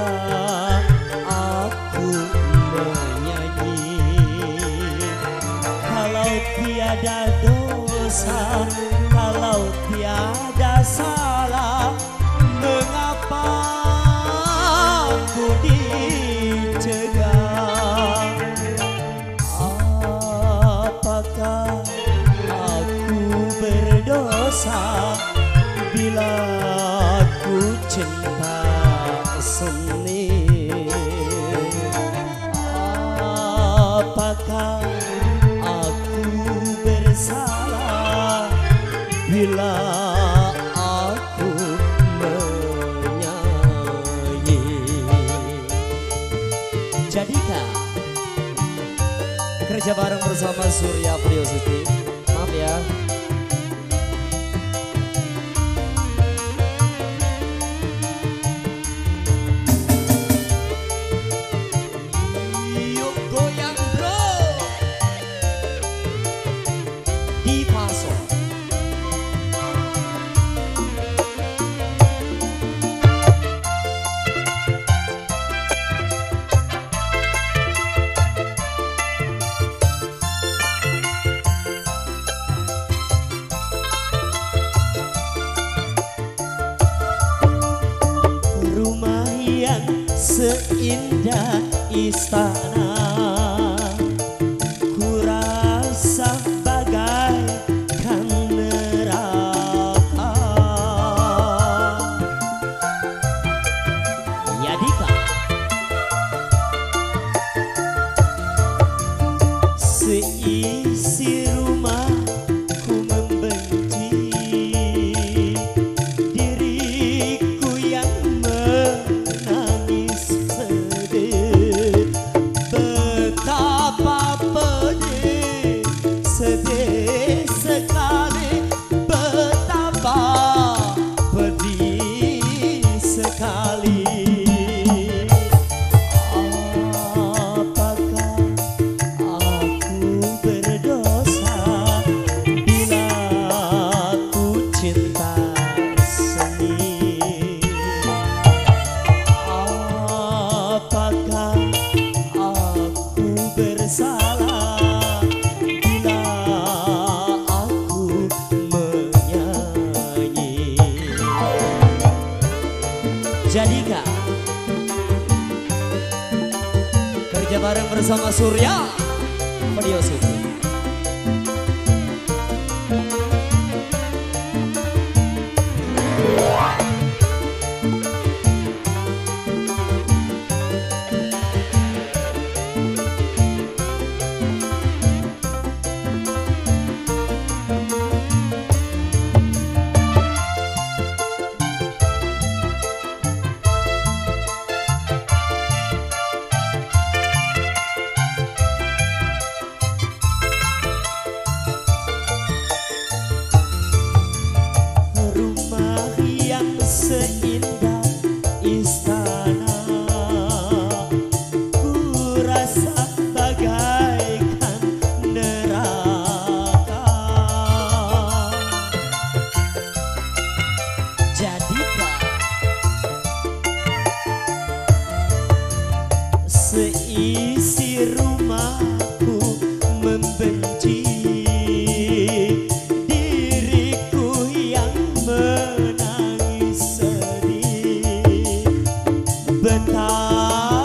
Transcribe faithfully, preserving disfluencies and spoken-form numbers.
aku menyanyi. Kalau tiada dosa, kalau tiada salah, mengapa aku dicegah? Apakah aku berdosa bila aku cinta seni? Apakah aku bersalah bila aku menyanyi? Jadikah kerja bareng bersama Surya Priyosuti? Maaf ya. Yuk goyang bro. Di paso. Rumah yang seindah istana, ku rasa bagaikan neraka. Yadika seisi rumah ku membenci diriku yang menangis sedih. Betapa pedih, sedih sekali, betapa pedih sekali. Apakah aku berdosa bila aku cinta seni? Apakah aku bersalah bila aku menyanyi? Jadikah kerja bareng bersama Surya Priyosuti? Rumah yang seindah istana, ku rasa bagaikan neraka. Jadikah seisi rumahku membenci diriku yang menangis sedih? Betapa